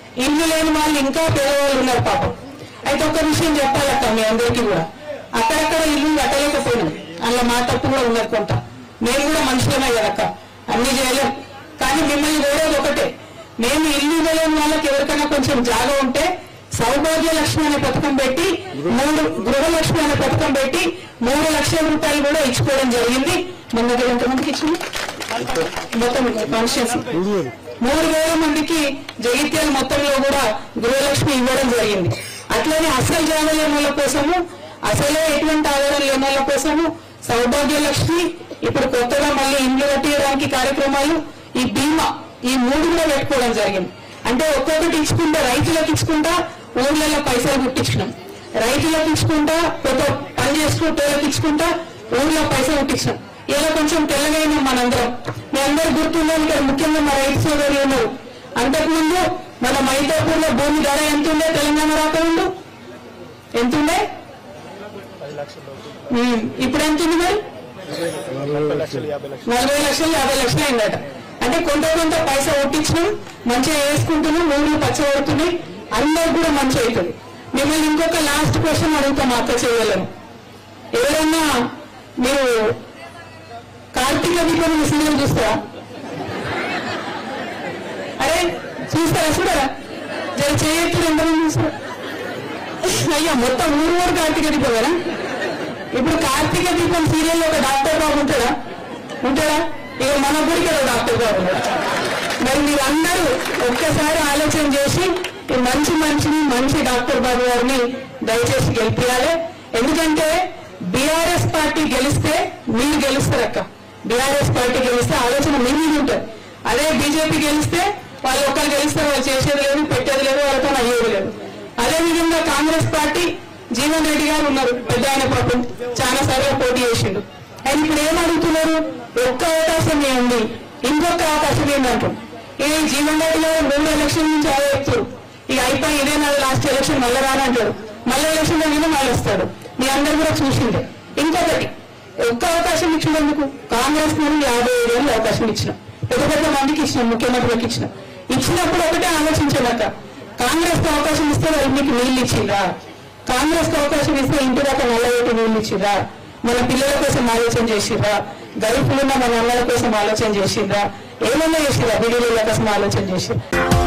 ఇల్లు లేని వాళ్ళు ఇంకా పేదవాళ్ళు ఉన్నారు పాపం. అయితే ఒక విషయం చెప్పాలక్క మీ అందరికీ కూడా, అక్కడక్కడ ఇల్లు కట్టలేకపోయినాం, అందులో మా తప్పు కూడా ఉన్నది కొంత. మేము కూడా మనుషులమే కదక్క, అన్ని చేయలేం. కానీ మిమ్మల్ని కోరేది ఒకటే, మేము ఇల్లు లేని వాళ్ళకి ఎవరికైనా కొంచెం జాగా ఉంటే సౌభాగ్య లక్ష్మి అనే పథకం పెట్టి, గృహలక్ష్మి అనే పథకం పెట్టి 3 లక్షల రూపాయలు కూడా ఇచ్చుకోవడం జరిగింది. మన దగ్గర ఎంతమందికి ఇచ్చింది? మొత్తం కాన్స్టిట్యూన్సీ 3000 మందికి జగిత్యాల మొత్తంలో కూడా గృహలక్ష్మి ఇవ్వడం జరిగింది. అట్లనే అసలు జాగా లేని వాళ్ళ కోసము, అసలే ఎటువంటి ఆధారం లేని వాళ్ళ కోసము సౌభాగ్య లక్ష్మి, ఇప్పుడు కొత్తగా మళ్ళీ ఇండ్లు కట్టించడానికి కార్యక్రమాలు, ఈ బీమా, ఈ 3 కూడా పెట్టుకోవడం జరిగింది. అంటే ఒక్కొక్కటి ఇచ్చుకుంటా, రైతులకు ఇచ్చుకుంటా ఊర్లలో పైసలు పుట్టించినాం, రైతులకు ఇచ్చుకుంటా కొత్త పని చేసుకుంటోళ్ళకి ఇచ్చుకుంటా ఊర్లో పైసలు పుట్టించినాం. ఇలా కొంచెం తెల్లగైనా మనందరం. మీ అందరూ గుర్తుందని ఇక్కడ ముఖ్యంగా మా రైతు సోదరులు ఉన్నారు. అంతకుముందు మన మైతాపూర్లో భూమి ధర ఎంతుండే? తెలంగాణ రాకముందు ఎంతుండే? ఇప్పుడు ఎంతుంది మరి? 40 లక్షలు 50 లక్షలు అయిందట. అంటే కొంత కొంత పైసా ఒట్టించినాం, మంచిగా వేసుకుంటున్నాం, ఊళ్ళు పచ్చబడుతున్నాయి, అందరికి కూడా మంచి అవుతుంది. మిమ్మల్ని ఇంకొక లాస్ట్ క్వశ్చన్ అడుగుతాం అక్క చేయలేము. ఎవరన్నా మీరు కార్తీక దీపం సీరియల్ చూస్తారా? అరే చూస్తారా? చూడరా? జర చేయొచ్చు, ఎంతమంది చూస్తారా? అయ్యా మొత్తం ఊరు కార్తీక దీపం కదా. ఇప్పుడు కార్తీక దీపం సీరియల్లో ఒక డాక్టర్ బాబు ఉంటాడా? ఇక మన గుడికి ఒక డాక్టర్ బాబు ఉన్నాడు. మరి మీరందరూ ఒక్కసారి ఆలోచన చేసి మంచి డాక్టర్ బాబు గారిని దయచేసి గెలిపియాలి. ఎందుకంటే బీఆర్ఎస్ పార్టీ గెలిస్తే మీరు గెలుస్తారు అక్క. బీఆర్ఎస్ పార్టీ గెలిస్తే ఆలోచన మీ మీద ఉంటుంది. అదే బీజేపీ గెలిస్తే వాళ్ళు ఒక్కరు గెలిస్తే వాళ్ళు చేసేది లేదు, పెట్టేది లేదు, వాళ్ళతో అయ్యేది లేదు. అదేవిధంగా కాంగ్రెస్ పార్టీ జీవన్ రెడ్డి గారు ఉన్నారు, పెద్ద ఆయన పాపం చాలా సార్లు పోటీ చేసిండు. ఆయన ఇప్పుడు ఏం అడుగుతున్నారు? ఒక్క అవకాశం ఏముంది, ఇంకొక అవకాశం ఏంటంటారు. ఈ జీవన్ రెడ్డి గారు 2 ఎలక్షన్ నుంచి చెప్తారు, ఇక అయిపోయి ఇదే నా లాస్ట్ ఎలక్షన్ మళ్ళీ రానంటాడు, మళ్ళీ ఎలక్షన్ మీద మళ్ళీ వస్తాడు. మీ అందరు కూడా చూసిండే. ఇంకొకటి, ఒక్క అవకాశం ఇచ్చినందుకు కాంగ్రెస్ నుండి 55 ఏళ్ళు అవకాశం ఇచ్చినాం, పెద్ద మందికి ఇచ్చినాం, ముఖ్యమంత్రికి ఇచ్చినాం. ఇచ్చినప్పుడు ఒకటే ఆలోచించాలక్క, కాంగ్రెస్ కు అవకాశం ఇస్తే వాళ్ళు మీకు నీళ్ళు ఇచ్చిందా? కాంగ్రెస్ కు అవకాశం ఇస్తే ఇంటి దాకా నల్లగొట్టి నీళ్ళు ఇచ్చిరా? మన పిల్లల కోసం ఆలోచన చేసిరా? గరీబులున్న మన అన్నల కోసం ఆలోచన చేసిరా? ఏమన్నా చేసిరా? వీడియోల కోసం ఆలోచన చేసిరా?